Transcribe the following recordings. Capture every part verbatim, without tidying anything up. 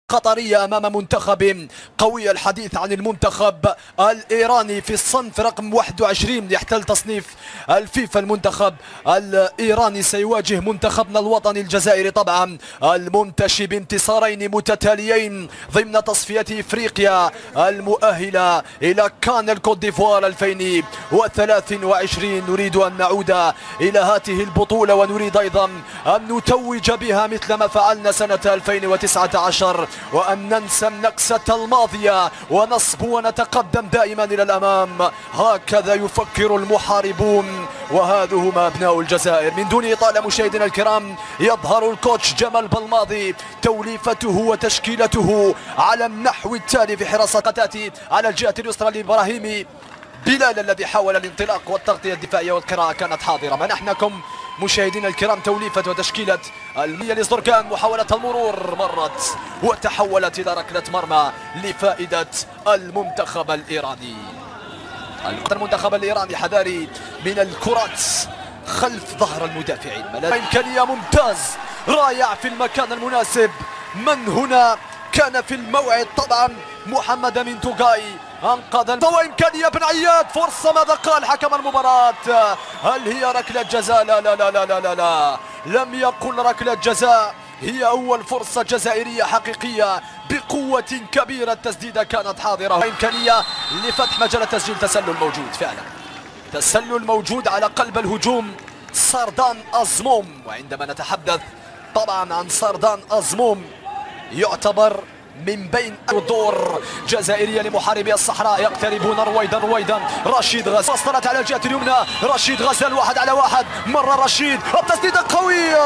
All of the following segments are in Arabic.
قطرية أمام منتخب قوي. الحديث عن المنتخب الإيراني في الصنف رقم واحد وعشرين يحتل تصنيف الفيفا. المنتخب الإيراني سيواجه منتخبنا الوطني الجزائري، طبعا المنتشي بانتصارين متتاليين ضمن تصفية إفريقيا المؤهلة إلى كان الكوت ديفوار ألفين وثلاثة وعشرين. نريد أن نعود إلى هذه البطولة ونريد أيضا أن نتوج بها مثل ما فعلنا سنة ألفين وتسعة عشر، وأن ننسى النكسة الماضية ونصبو ونتقدم دائما إلى الأمام. هكذا يفكر المحاربون، وهذا هم أبناء الجزائر. من دون إطالة مشاهدينا الكرام، يظهر الكوتش جمال بلماضي توليفته وتشكيلته على النحو التالي في حراسة قتاتي. على الجهة اليسرى لإبراهيم بلال الذي حاول الانطلاق والتغطية الدفاعية، والقراءة كانت حاضرة. منحناكم مشاهدينا الكرام توليفة وتشكيلة المية لزرقان. محاولة المرور مرت وتحولت إلى ركلة مرمى لفائدة المنتخب الإيراني. المنتخب الإيراني حذاري من الكرات خلف ظهر المدافعين. إمكانية ممتاز، رائع في المكان المناسب. من هنا كان في الموعد طبعا محمد أمين توغاي انقذ، وامكانيه بن عياد. فرصه، ماذا قال حكم المباراه؟ هل هي ركله جزاء؟ لا لا لا لا لا لا, لا. لم يقل ركله جزاء، هي اول فرصه جزائريه حقيقيه بقوه كبيره. التسديده كانت حاضره، امكانيه لفتح مجال التسجيل. تسلل موجود فعلا، تسلل موجود على قلب الهجوم سردان أزموم. وعندما نتحدث طبعا عن سردان أزموم، يعتبر من بين الدور جزائرية لمحاربي الصحراء. يقتربون رويدا رويدا. رشيد غزال وصلت على الجهة اليمنى. رشيد غزال واحد على واحد. مرة رشيد، التسديدة قوية،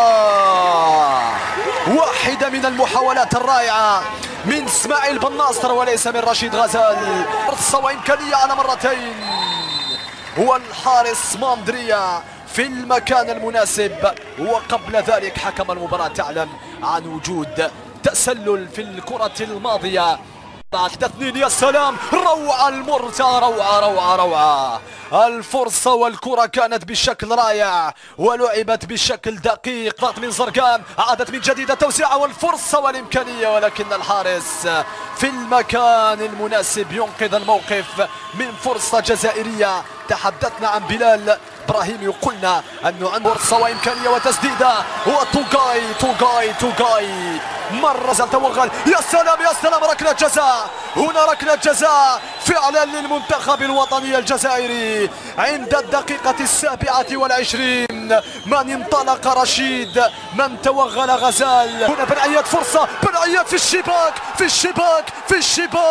واحدة من المحاولات الرائعة من اسماعيل بن ناصر وليس من رشيد غزال. فرصة وإمكانية على مرتين، والحارس ماندريا في المكان المناسب. وقبل ذلك حكم المباراة تعلن عن وجود تسلل في الكرة الماضية. واحد اثنين، يا سلام، روعة المرتة، روعة روعة روعة. الفرصة والكرة كانت بشكل رائع ولعبت بشكل دقيق. ضغط من زرقان، عادت من جديد التوسعة والفرصة والإمكانية، ولكن الحارس في المكان المناسب ينقذ الموقف من فرصة جزائرية. تحدثنا عن بلال إبراهيم، قلنا أنه عنده فرصة وإمكانية وتسديدة، وتوغاي توغاي توغاي مرة زال توغل. يا سلام يا سلام، ركلة جزاء. هنا ركلة جزاء فعلا للمنتخب الوطني الجزائري عند الدقيقة السابعة والعشرين. من انطلق رشيد، من توغل غزال. هنا بن عياد، فرصة بن عياد في الشباك في الشباك في الشباك.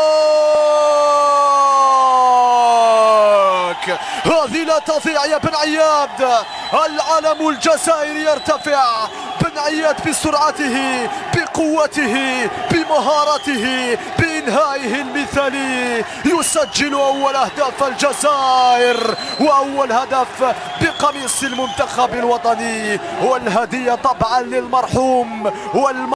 هذه لا تضيع يا بن عياد. العلم الجزائري يرتفع. بن عياد بسرعته، بقوته، بمهارته، بإنهائه المثالي يسجل أول أهداف الجزائر، وأول هدف بقميص المنتخب الوطني. والهدية طبعا للمرحوم والم